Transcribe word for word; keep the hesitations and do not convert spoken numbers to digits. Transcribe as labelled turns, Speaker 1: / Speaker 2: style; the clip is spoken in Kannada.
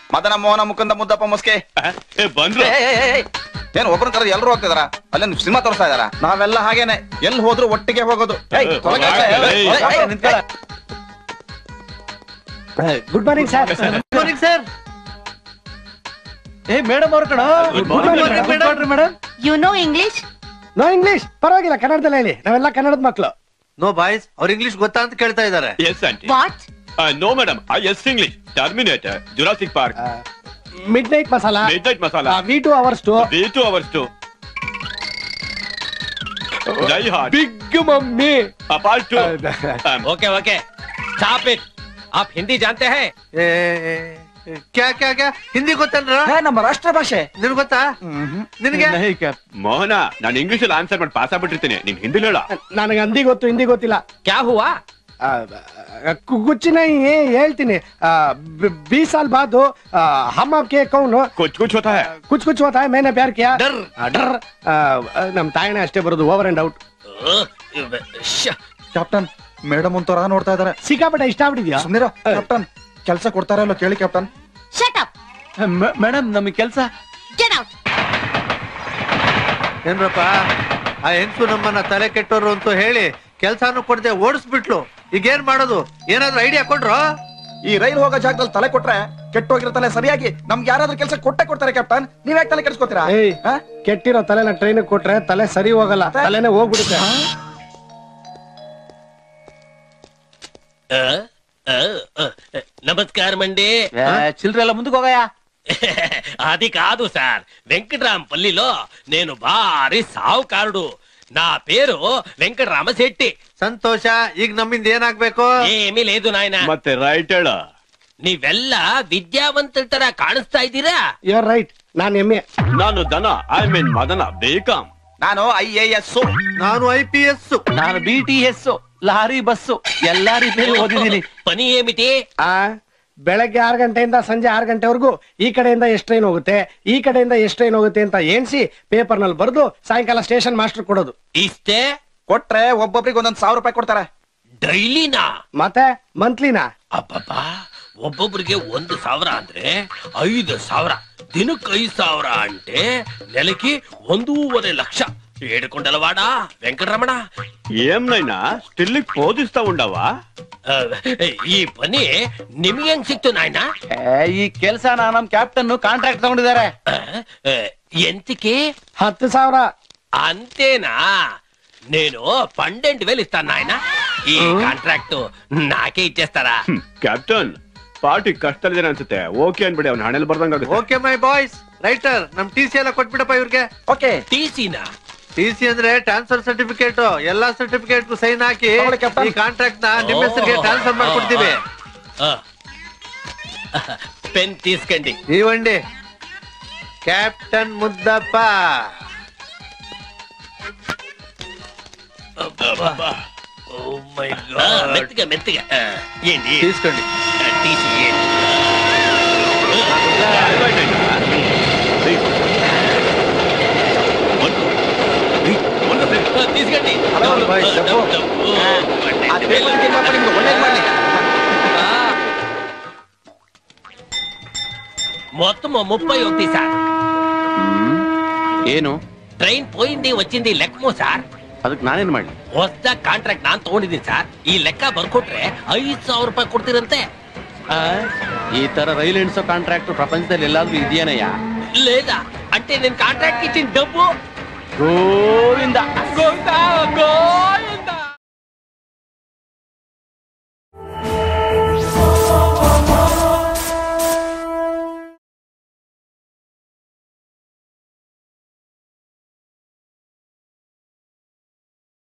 Speaker 1: ಮದನ ಮೋಹನ ಮುಕುಂದ ಮುದ್ದಪ್ಪ ಮುಸ್ಕೆ
Speaker 2: ಬಂದ್ರು.
Speaker 1: ಏನ್ ಒಬ್ರನ್ನ ಕರೆದು ಎಲ್ರು ಹೋಗ್ತಿದಾರ? ಅಲ್ಲೇ ಸಿನಿಮಾ ತೋರಿಸ್ತಾ ಇದಾರ? ನಾವೆಲ್ಲ ಹಾಗೇನೆ, ಎಲ್ಲಿ ಹೋದ್ರು ಒಟ್ಟಿಗೆ ಹೋಗೋದು.
Speaker 3: Good morning sir. Good morning sir. ಏ ಮೇಡಮ್ ಅವ್ರ ಕಣ. Madam
Speaker 4: you know English?
Speaker 3: No English ಪರವಾಗಿಲ್ಲ, ಕನ್ನಡದಲ್ಲೇ ಹೇಳಿ, ನಾವೆಲ್ಲ ಕನ್ನಡದ ಮಕ್ಕಳು.
Speaker 5: ನೋ ಬಾಯ್ಸ್, ಅವ್ರ ಇಂಗ್ಲಿಷ್ ಗೊತ್ತಾ ಅಂತ ಕೇಳ್ತಾ ಇದಾರೆ.
Speaker 2: Yes aunty.
Speaker 4: What?
Speaker 2: No madam, I yes English. Terminator, Jurassic Park,
Speaker 3: midnight Masala,
Speaker 2: midnight Masala,
Speaker 3: we two ours two,
Speaker 2: we two ours two, Jai heart,
Speaker 3: big mummy,
Speaker 2: apart two.
Speaker 6: Okay okay stop it. आप हिंदी जानते हैं?
Speaker 5: ಏ, ಏ, ಏ, ಕ್ಯಾ ಕ್ಯಾ ಕ್ಯಾ ಹಿಂದಿ ಗೊತ್ತಲ್ರ?
Speaker 1: ನಮ್ಮ ರಾಷ್ಟ್ರ ಭಾಷೆ
Speaker 5: ನಿನ್ ಗೊತ್ತಾ? ನಿನ್ಗೆ
Speaker 2: ಮೋಹನ, ನಾನು ಇಂಗ್ಲಿಷ್ ಅಲ್ಲಿ ಆನ್ಸರ್ ಮಾಡಿ ಪಾಸ್ ಆಗ್ಬಿಟ್ಟಿರ್ತೀನಿ, ನೀನ್ ಹಿಂದಿ ಹೇಳ.
Speaker 3: ನನಗೆ ಹಿಂದಿ ಗೊತ್ತು, ಹಿಂದಿ ಗೊತ್ತಿಲ್ಲ.
Speaker 6: क्या हुआ?
Speaker 3: कुछ नहीं ಹೇಳ್ತೀನಿ. बीस साल बाद हम आपके कौन?
Speaker 2: कुछ कुछ होता है,
Speaker 3: कुछ कुछ होता है, मैंने प्यार किया.
Speaker 6: डर
Speaker 3: डर ನಮ್ ತಾಯಿನ ಅಷ್ಟೇ ಬರೋದು, over and out.
Speaker 1: Captain, madam ಒಂಥರ ನೋಡ್ತಾ ಇದಾರೆ.
Speaker 3: ಸಿಕ್ಕಾಪಟ್ಟೆ ಇಷ್ಟ ಆಗ್ಬಿಟ್ಟಿದ್ಯಾ?
Speaker 1: ಸುಮ್ನಿರೋ ಕ್ಯಾಪ್ಟನ್, ಕೆಲಸ ಕೊಡ್ತಾರ ಇಲ್ಲೋ ಕೇಳಿ ಕ್ಯಾಪ್ಟನ್.
Speaker 4: Shut up.
Speaker 3: ಮೇಡಮ್ ನಮಗೆ ಕೆಲಸ.
Speaker 4: Get out.
Speaker 5: ಏನ್ರಪ್ಪ, ಆ ಹೆಂಗ್ಸು ನಮ್ಮನ್ನ ತಲೆ ಕೆಟ್ಟೋರು ಅಂತ ಹೇಳಿ ಕೆಲ್ಸಾನು ಕೊಡದೆ ಓಡಿಸ್ಬಿಟ್ಲು. ಈಗ ಏನ್ ಮಾಡೋದು? ಏನಾದ್ರು ಐಡಿಯಾ ಕೊಡ್ರು?
Speaker 1: ಈ ರೈಲ್ ಹೋಗೋ ಜಾಗದಲ್ಲಿ ತಲೆ ಕೊಟ್ರೆ ಕೆಟ್ಟೋಗಿರೋ ತಲೆ ಸರಿಯಾಗಿ ನಮ್ಗೆ ಯಾರಾದ್ರೂ ಕೆಲಸ ಕೊಟ್ಟೆ ಕೊಡ್ತಾರೆ ಕ್ಯಾಪ್ಟನ್. ನೀವ್ ಯಾಕೆ ತಲೆ ಕೆಡಿಸ್ಕೊತೀರಾ?
Speaker 3: ಏಯ್, ಕೆಟ್ಟಿರೋ ತಲೆನ ಟ್ರೈನ್ ಕೊಟ್ರೆ ತಲೆ ಸರಿ ಹೋಗಲ್ಲ, ತಲೆನೇ ಹೋಗ್ಬಿಡುತ್ತೆ.
Speaker 6: నమస్కారం మండి.
Speaker 3: చిల్లరెಲ್ಲ ముందుకు ಹೋಗಯ್ಯ.
Speaker 6: అది కాదు సార్, వెంకటరామ పల్లిలో నేను భారీ సావుకారుడు. నా పేరు వెంకటరామ శెట్టి.
Speaker 5: ಸಂತೋಷ. ಈಗ ನಮ್ಮಿಂದ ಏನಾಗ್ಬೇಕು?
Speaker 6: ఏమీ లేదు నాయన.
Speaker 2: ಮತ್ತೆ ರೈಟ್ ಹೇಳ.
Speaker 6: ನೀವೆಲ್ಲ ವಿದ್ಯಾವಂತರ ತರ ಕಾಣಿಸ್ತಾ ಇದ್ದೀರಾ.
Speaker 3: You are right. ನಾನು ಎಮ್ಮೆ.
Speaker 2: ನಾನು ದನ, ಐ ಮೀನ್ ಮದನ, ಬೇಕಂ.
Speaker 1: ನಾನು ಐ ಎ ಎಸ್,
Speaker 5: ನಾನು ಐ ಪಿ ಎಸ್,
Speaker 3: ನಾನು B T S, lorry bus ಎಲ್ಲಾ ರೀತಿಯಲ್ಲಿ ಓದಿದ್ದೀನಿ.
Speaker 6: పని ఏమిటి?
Speaker 3: ಆ ಬೆಳಗ್ಗೆ ಆರು ಗಂಟೆಯಿಂದ ಸಂಜೆ ಆರು ಗಂಟೆವರೆಗೂ ಈ ಕಡೆಯಿಂದ ಎಷ್ಟು ಟ್ರೈನ್ ಹೋಗುತ್ತೆ, ಈ ಕಡೆಯಿಂದ ಎಷ್ಟು ಟ್ರೈನ್ ಹೋಗುತ್ತೆ ಅಂತ ಎಣಿಸಿ ಪೇಪರ್ ನಲ್ಲಿ ಬರೆದು ಸಾಯಂಕಾಲ ಸ್ಟೇಷನ್ ಮಾಸ್ಟರ್ ಕೊಡೋದು.
Speaker 6: ಇಷ್ಟೇ?
Speaker 1: ಕೊಟ್ರೆ ಒಬ್ಬೊಬ್ರಿಗೆ ಒಂದೊಂದ್ ಸಾವಿರ ರೂಪಾಯಿ ಕೊಡ್ತಾರೆ.
Speaker 6: ಡೈಲಿನಾ?
Speaker 3: ಮತ್ತೆ ಮಂತ್ಲಿನಾ?
Speaker 6: ಅಬ್ಬಬ್ಬಾ, ಒಬ್ಬೊಬ್ರಿಗೆ ಒಂದು ಸಾವಿರ ಅಂದ್ರೆ ಐದು ಸಾವಿರ, ದಿನಕ್ಕೆ ಐದು ಸಾವಿರ అంటే నెలకి ಒಂದೂವರೆ ಲಕ್ಷ. ఏడుకొండలవాడా వెంకటరమణ,
Speaker 2: ఏం నైనా స్టిల్ పోదిస్తా ఉండవా?
Speaker 6: ಈ ಪನಿ ನಿಮ್ಗೆ ಹೆಂಗ್ ಸಿಕ್ತು ನಾಯ್ನ?
Speaker 3: ಈ ಕೆಲಸ ನಮ್ ಕ್ಯಾಪ್ಟನ್ ಕಾಂಟ್ರಾಕ್ಟ್ ತಗೊಂಡಿದ್ದಾರೆ.
Speaker 6: ಎಂತಕ್ಕೆ?
Speaker 3: ಹತ್ತು ಸಾವಿರ.
Speaker 6: అంతేనా? నేను పన్నెండు వేలు ఇస్తాను నాయన. ఈ కాంట్రాక్ట్ నాకే ఇచ్చేస్తారా?
Speaker 2: ಕ್ಯಾಪ್ಟನ್, ಪಾರ್ಟಿ ಕಷ್ಟದಲ್ಲಿದೆ ಅನ್ಸುತ್ತೆ. ಓಕೆ ಅನ್ಬಿಡಿ, ಅವ್ನ ಹಣೆಲ್ ಬರ್ದಂಗ.
Speaker 5: Okay my boys. ರೈಟರ್, ನಮ್ ಟಿ ಸಿ ಎಲ್ಲ ಕೊಟ್ಬಿಡಪ್ಪ ಇವ್ರಿಗೆ.
Speaker 1: ಓಕೆ.
Speaker 6: ಟಿ ಸಿನಾ?
Speaker 5: ಟಿ ಸಿ ಅಂದ್ರೆ ಟ್ರಾನ್ಸ್ಫರ್ ಸರ್ಟಿಫಿಕೇಟ್. ಎಲ್ಲಾ ಸರ್ಟಿಫಿಕೇಟ್ ಸೈನ್ ಹಾಕಿ ಈ ಕಾಂಟ್ರಾಕ್ಟ್ ನ ನಿಮ್ಮ ಹೆಸರಿಗೆ ಟ್ರಾನ್ಸ್ಫರ್ ಮಾಡ್ಕೊಡ್ತೀವಿ.
Speaker 6: ಪೆನ್ ತೀಸ್ಕಂಡಿ.
Speaker 5: ಈ ವಂಡಿ ಕ್ಯಾಪ್ಟನ್ ಮುದ್ದಪ್ಪ.
Speaker 6: ಮೆತ್ತಿಗೆ ಮೆತ್ತಿಗೆ ఏంటి
Speaker 5: తీసుకోండి.
Speaker 6: టీ సి తీసుకండి. మొత్తం ముప్పై ఒకటి సార్.
Speaker 7: ಏನು
Speaker 6: ಟ್ರೈನ್ పోయింది వచ్చింది లెక్కమో సార్.
Speaker 7: ಅದಕ್ಕೆ ನಾನೇನ್ ಮಾಡ್ಲಿ?
Speaker 6: ಹೊಸ ಕಾಂಟ್ರಾಕ್ಟ್ ನಾನ್ ತಗೊಂಡಿದ್ದೀನಿ ಸರ್. ಈ ಲೆಕ್ಕ ಬರ್ಕೊಟ್ರೆ ಐದ್ ಸಾವಿರ ರೂಪಾಯಿ ಕೊಡ್ತೀರಂತೆ.
Speaker 7: ಈ ತರ ರೈಲ್ ಎಣ್ಸೋ ಕಾಂಟ್ರಾಕ್ಟ್ ಪ್ರಪಂಚದಲ್ಲಿ ಎಲ್ಲಾದ್ರೂ ಇದೆಯೇನಯ್ಯ?
Speaker 6: లేదా అంటే నేను కాంట్రాక్ట్ ఇచ్చిన డబ్బు
Speaker 7: ಗೋವಿಂದ
Speaker 6: గోవిందా గోవిందా